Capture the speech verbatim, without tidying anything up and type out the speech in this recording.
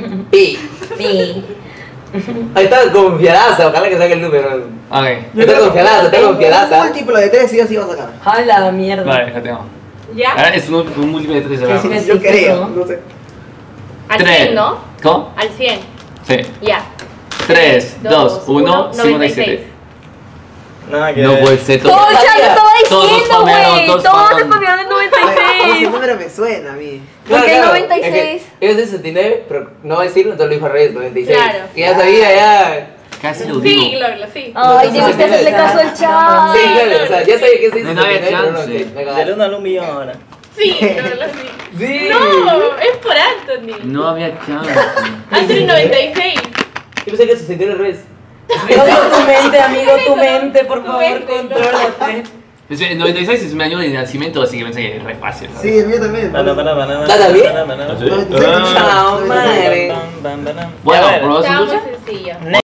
Pi. Pi. Ahí está confiadaza, ojalá que saque el número. Ok. Está confiadaza, está Un confiadaza. múltiplo de tres sí o sí va a sacar. A la mierda. Vale, ya tengo. ¿Ya? Ahora es un, un múltiplo de tres. Sí, sí, ¿verdad? sí. Yo creo, no sé. Al Tres. cien, ¿no? ¿Cómo? Al cien. Sí. Ya. tres, dos, uno, cincuenta y siete. Nada que No ver. puede ser. Todo Todo. ya lo estaba Todos diciendo, spamearon, güey. todos Todos spamearon. spamearon el noventa y Ay, ese seis. número me suena a mí. ¿Por qué el noventa y es que seis? Ellos dicen sesenta y nueve, pero no va a decirlo, entonces lo dijo al revés, noventa y seis. Claro. Que ya sabía, ya. Casi lo Sí, digo. Glorlo, sí. Ay, debiste hacerle caso al chat. Sí, claro, o sea, ya sabía que es No, no había sesenta y nueve, pero no, chance. que me Del cagaron. uno al un millón ahora. Sí, Glorlo, sí. Sí. No, es por Anthony. No había chance. Anthony noventa y seis. Yo pensé que sesenta y nueve al revés. Odio tu mente, amigo, tu mente, por Tu favor, mente, contrólate. Es- El noventa y seis es mi año de nacimiento, así que pensé que es re fácil. ¿no? Sí, el mío también. Banana, banana, banana. ¿Está también? banana, banana. ¿Ah, sí? noventa y seis, Ah. Chao, madre. Bam, bam, bam, bam. Bueno, Ya, a ver. ¿probamos un Está muy dulce? sencillo.